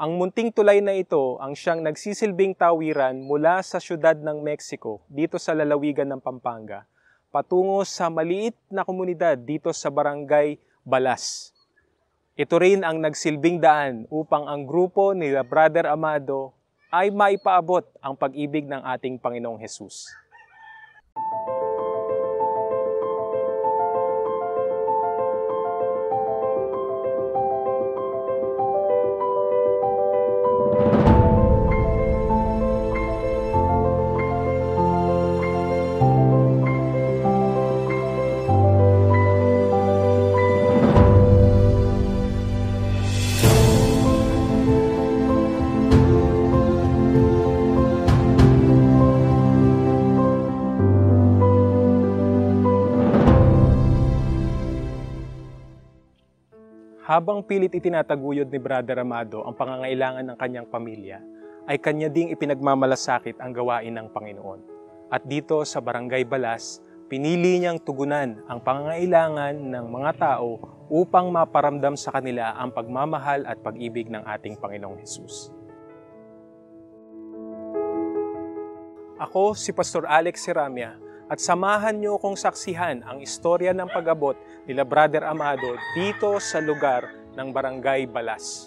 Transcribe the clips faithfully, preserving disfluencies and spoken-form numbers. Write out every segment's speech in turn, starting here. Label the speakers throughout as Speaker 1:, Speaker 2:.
Speaker 1: Ang munting tulay na ito ang siyang nagsisilbing tawiran mula sa siyudad ng Mexico dito sa lalawigan ng Pampanga patungo sa maliit na komunidad dito sa Barangay Balas. Ito rin ang nagsilbing daan upang ang grupo ni Brother Amado ay maipaabot ang pag-ibig ng ating Panginoong Hesus. Habang pilit itinataguyod ni Brother Amado ang pangangailangan ng kanyang pamilya, ay kanya ding ipinagmamalasakit ang gawain ng Panginoon. At dito sa Barangay Balas, pinili niyang tugunan ang pangangailangan ng mga tao upang maparamdam sa kanila ang pagmamahal at pag-ibig ng ating Panginoong Hesus. Ako si Pastor Alex Siramia at samahan niyo kong saksihan ang istorya ng pag-abot nila Brother Amado dito sa lugar ng Barangay Balas.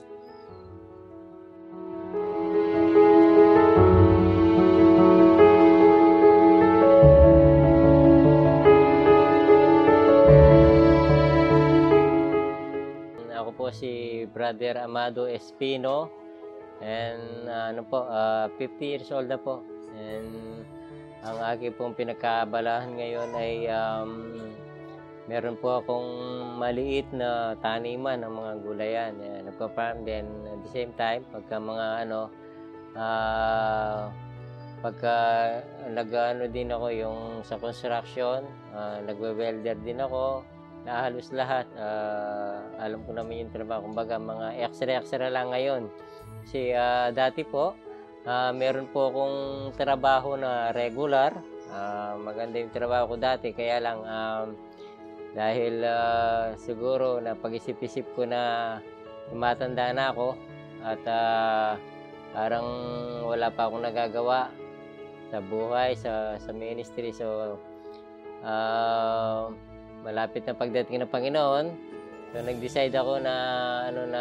Speaker 2: Ako po si Brother Amado Espino and uh, ano po, uh, fifty years old na po. And ang aking pong pinagkabalahan ngayon ay um, meron po akong maliit na taniman ng mga gulayan. Yan, nagpa-farm din at the same time, pagka mga ano, uh, pagka nag-ano din ako yung sa construction, uh, nagwe-welder din ako, na halos lahat. Uh, alam ko naman yung trabaho, kumbaga mga extra-extra lang ngayon. Kasi uh, dati po, Uh, meron po akong trabaho na regular. Uh, maganda yung trabaho ko dati. Kaya lang, um, dahil uh, siguro na pag-isip-isip ko na tumatanda na ako at uh, parang wala pa akong nagagawa sa buhay, sa, sa ministry. So, uh, malapit na pagdating ng Panginoon. So, nag-decide ako na, ano na,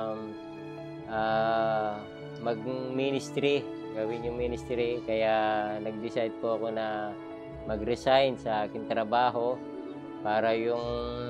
Speaker 2: uh, mag-ministry, gawin yung ministry. Kaya nag-decide po ako na mag-resign sa aking trabaho para yung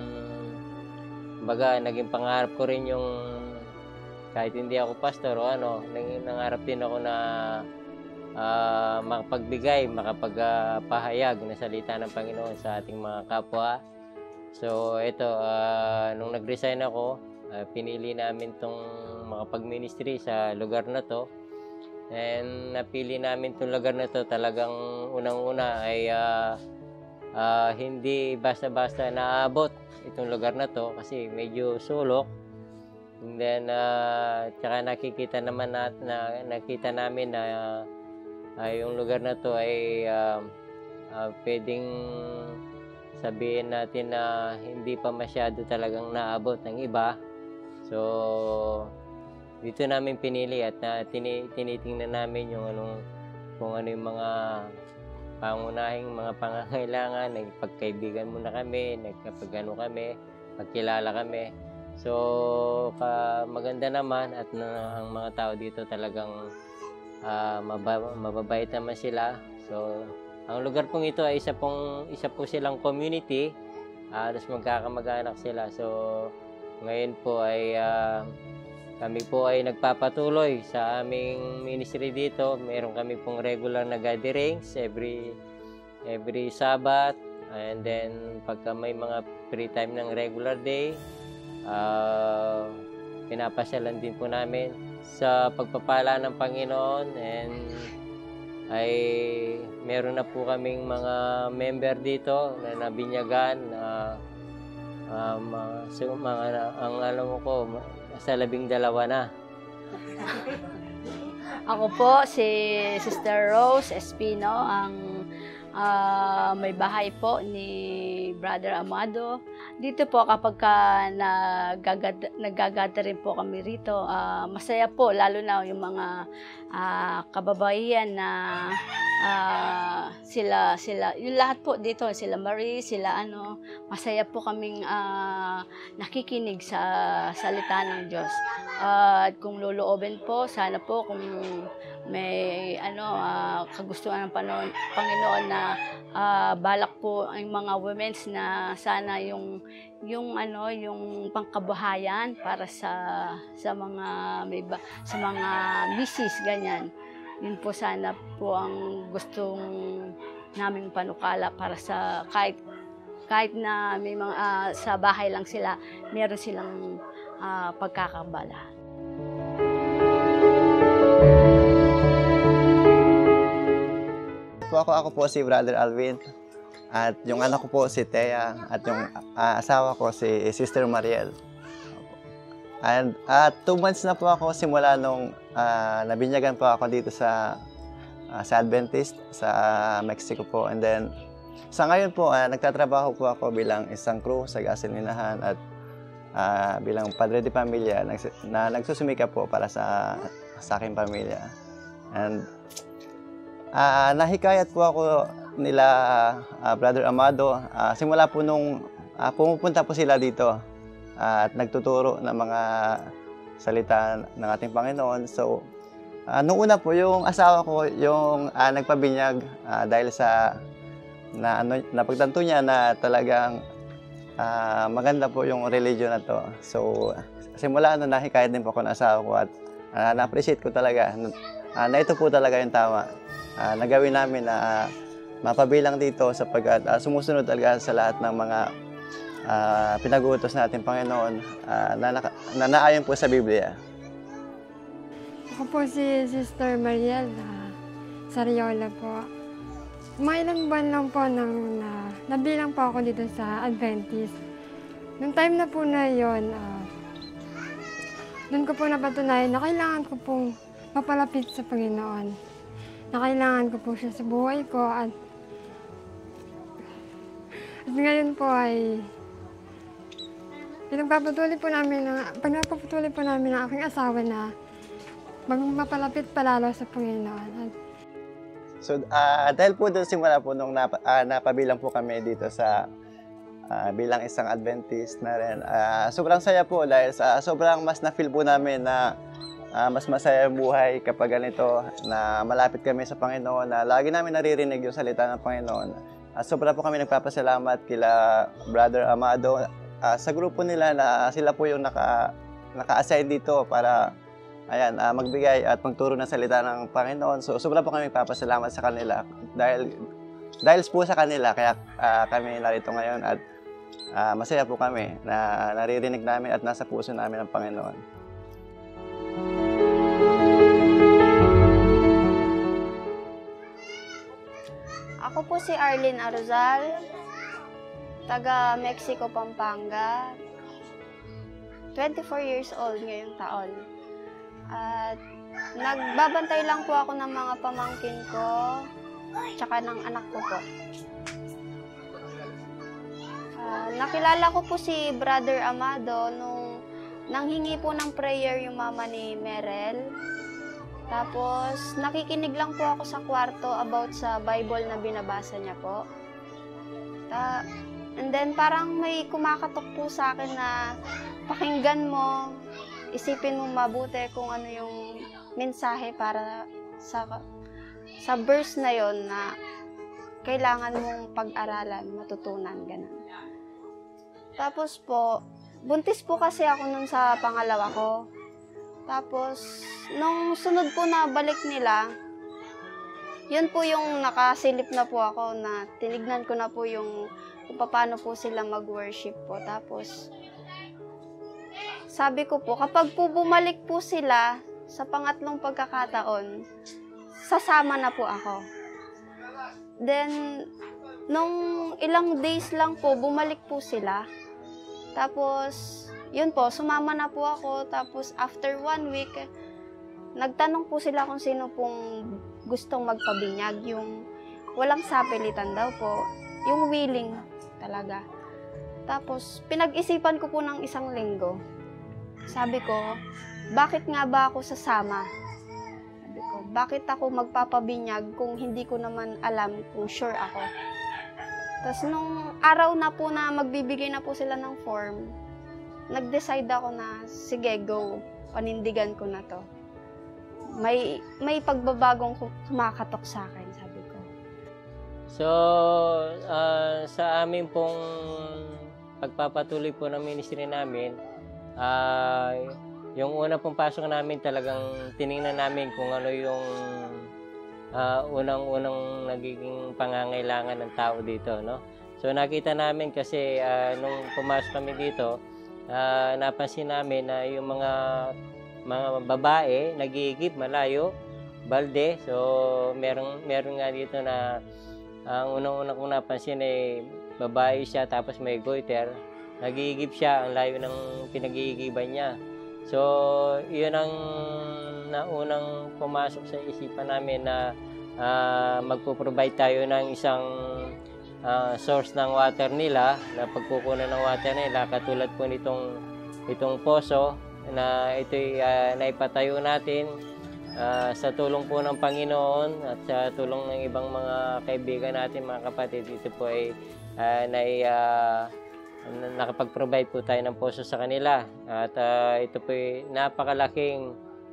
Speaker 2: baga naging pangarap ko rin yung kahit hindi ako pastor o ano, nangarap din ako na uh, makapagbigay, makapagpahayag na salita ng Panginoon sa ating mga kapwa. So ito, uh, nung nag-resign ako, Uh, pinili namin itong makapag-ministry sa lugar na to. And napili namin itong lugar na to talagang unang-una ay uh, uh, hindi basta-basta naabot itong lugar na to kasi medyo sulok. And then, uh, tsaka nakikita naman nat, na, nakita namin na uh, yung lugar na to ay uh, uh, pwedeng sabihin natin na hindi pa masyado talagang naabot ng iba. So, dito namin pinili at uh, tini tinitingnan namin yung anong, kung ano yung mga pangunahing mga pangangailangan. Nagpagkaibigan muna kami, nagkapagano kami, pagkilala kami. So, ka, maganda naman at na, ang mga tao dito talagang uh, mababa, mababait naman sila. So, ang lugar pong ito ay isa, pong, isa po silang community. Uh, tapos magkakamag-anak sila. So, ngayon po ay uh, kami po ay nagpapatuloy sa aming ministry dito. Meron kami pong regular na gatherings every every Sabbath, and then pagka may mga free time ng regular day, uh, pinapasyalan din po namin sa pagpapala ng Panginoon. And ay meron na po kaming mga member dito na nabinyagan. Uh, Um, uh, so, mga, ang alam mo ko, sa labing dalawa na.
Speaker 3: Ako po, si Sister Rose Espino, ang ah, may bahay po ni Brother Amado. Dito po kapag ka nagagad, nagagadarin po kami rito, ah, masaya po, lalo na yung mga ah, kababaihan na ah, sila, sila, yung lahat po dito, sila Marie, sila ano, masaya po kaming ah, nakikinig sa salita ng Diyos. At kung loloobin po, sana po kung may ano ah, kagustuhan ng Pano- Panginoon na ah, balak po ang mga women's na sana yung yung ano yung pangkabuhayan para sa sa mga may ba, sa mga misis ganyan. Yun po sana po ang gustong naming panukala para sa kahit kahit na may mga ah, sa bahay lang sila, meron silang ah, pagkakabala.
Speaker 4: Po ako, ako po si Brother Alvin at yung anak ko po si Thea at yung ah, asawa ko si Sister Mariel. And at two months na po ako simula nung ah, nabinyagan po ako dito sa ah, sa Adventist sa Mexico po. And then sa ngayon po ah, nagtatrabaho po ako bilang isang crew sa gasolinahan at ah, bilang padre de pamilya nags na nagsusumika po para sa sa aking pamilya. And Ah, nahikayat po ako nila ah, Brother Amado ah, simula po nung ah, pumupunta po sila dito ah, at nagtuturo ng mga salita ng ating Panginoon. So, ah, nung una po yung asawa ko yung ah, nagpabinyag ah, dahil sa na ano napagtanto niya na talagang ah, maganda po yung religion na to. So, simula ano nahikayat din po ako ng asawa ko at ah, na-appreciate ko talaga ah, na ito po talaga yung tama. Uh, nagawin namin na uh, mapabilang dito sapagkat uh, sumusunod talaga sa lahat ng mga uh, pinag-uutos natin Panginoon uh, na, na naayon po sa Biblia.
Speaker 5: Ako po si Sister Mariel uh, Sariola po. Mga ilang buwan lang po nang na, nabilang po ako dito sa Adventist. Noong time na po na yun, uh, doon ko po napatunayan na kailangan ko pong mapalapit sa Panginoon. Na kailangan ko po siya sa buhay ko at, at ngayon po ay pinagpapatuloy po namin ng, pinagpapatuloy po namin ng aking asawa na mapalapit palalo sa Panginoon. At,
Speaker 4: so uh, dahil po doon simula po nung nap, uh, napabilang po kami dito sa uh, bilang isang Adventist na rin, uh, sobrang saya po dahil sa sobrang mas na-feel po namin na Uh, mas masaya ang buhay kapag ganito na malapit kami sa Panginoon, na lagi namin naririnig yung salita ng Panginoon. Uh, sobra po kami nagpapasalamat kila Brother Amado uh, sa grupo nila na sila po yung naka, naka-assign dito para ayan, uh, magbigay at magturo ng salita ng Panginoon. So sobra po kami nagpapasalamat sa kanila dahil, dahil po sa kanila kaya uh, kami narito ngayon at uh, masaya po kami na naririnig namin at nasa puso namin ang Panginoon.
Speaker 6: Ako po si Arlene Arozal, taga Mexico, Pampanga. twenty-four years old ngayong taon. At nagbabantay lang po ako ng mga pamangkin ko, tsaka ng anak ko po. Uh, nakilala ko po si Brother Amado nung nanghingi po ng prayer yung mama ni Merel. Tapos, nakikinig lang po ako sa kwarto about sa Bible na binabasa niya po. Uh, and then, parang may kumakatok po sa akin na pakinggan mo, isipin mo mabuti kung ano yung mensahe para sa, sa verse na yon na kailangan mong pag-aralan, matutunan, ganun. Tapos po, buntis po kasi ako nun sa pangalawa ko. Tapos, nung sunod po na balik nila, yun po yung nakasilip na po ako na tinignan ko na po yung kung paano po sila mag-worship po. Tapos, sabi ko po, kapag po bumalik po sila sa pangatlong pagkakataon, sasama na po ako. Then, nung ilang days lang po, bumalik po sila. Tapos, yun po, sumama na po ako. Tapos, after one week, nagtanong po sila kung sino pong gustong magpabinyag. Yung, walang sapilitan daw po. Yung willing talaga. Tapos, pinag-isipan ko po ng isang linggo. Sabi ko, bakit nga ba ako sasama? Sabi ko, bakit ako magpapabinyag kung hindi ko naman alam kung sure ako? Tapos, nung araw na po na magbibigay na po sila ng form, nag-decide ako na, sige, go. Panindigan ko na to. May, may pagbabagong kumakatok sa akin, sabi ko.
Speaker 2: So, uh, sa amin pong pagpapatuloy po ng ministry namin, uh, yung una pong pasok namin talagang tiningnan namin kung ano yung uh, unang-unang nagiging pangangailangan ng tao dito, no? So, nakita namin kasi uh, nung pumasok kami dito, uh, napansin namin na yung mga mga babae nagigib malayo, balde. So, meron, meron nga dito na ang unang-unang kong napansin ay babae siya tapos may goiter. Nagigib siya, ang layo ng pinagigiban niya. So, yun ang naunang pumasok sa isipan namin na uh, magpo-provide tayo ng isang uh, source ng water nila, na pagkukunan ng water nila, katulad po nitong itong poso na ito'y uh, naipatayo natin uh, sa tulong po ng Panginoon at sa tulong ng ibang mga kaibigan natin, mga kapatid. Ito po ay uh, na, uh, nakapag-provide po tayo ng poso sa kanila at uh, ito po ay napakalaking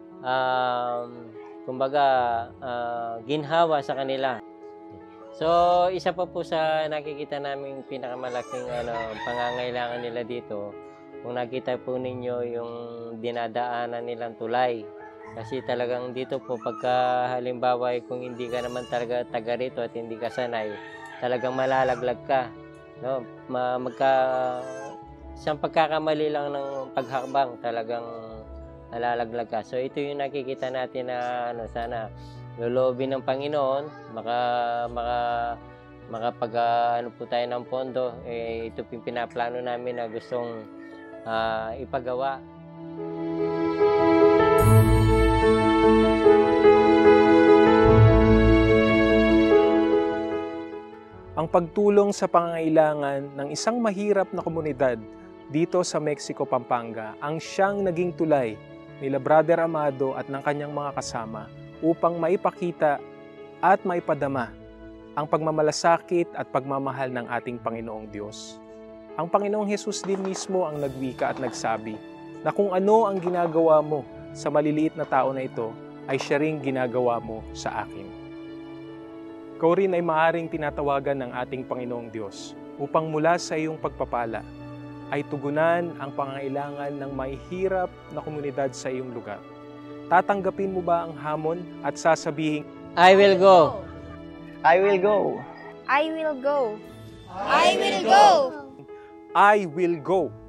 Speaker 2: um, kumbaga uh, ginhawa sa kanila. So, isa pa po sa nakikita namin pinakamalaking ano, pangangailangan nila dito, kung nakita po ninyo yung dinadaanan nilang tulay. Kasi talagang dito po, pagka halimbawa kung hindi ka naman talaga taga rito at hindi ka sanay, talagang malalaglag ka. No? Ma magka, isang pagkakamali lang ng paghakbang, talagang nalalaglag ka. So ito yung nakikita natin na ano, sana lolobin ng Panginoon, maka, maka, makapag uh, ano po tayo ng pondo. Eh, ito yung pinaplano namin na gustong Uh, ipagawa.
Speaker 1: Ang pagtulong sa pangangailangan ng isang mahirap na komunidad dito sa Mexico, Pampanga ang siyang naging tulay nila Brother Amado at ng kanyang mga kasama upang maipakita at maipadama ang pagmamalasakit at pagmamahal ng ating Panginoong Diyos. Ang Panginoong Hesus din mismo ang nagwika at nagsabi na kung ano ang ginagawa mo sa maliliit na tao na ito, ay siya ring ginagawa mo sa akin. Ikaw rin ay maaaring tinatawagan ng ating Panginoong Diyos upang mula sa iyong pagpapala ay tugunan ang pangangailangan ng mahihirap na komunidad sa iyong lugar. Tatanggapin mo ba ang hamon at sasabihin,
Speaker 2: I will go.
Speaker 4: I will go.
Speaker 6: I will go. I will go.
Speaker 1: I will go.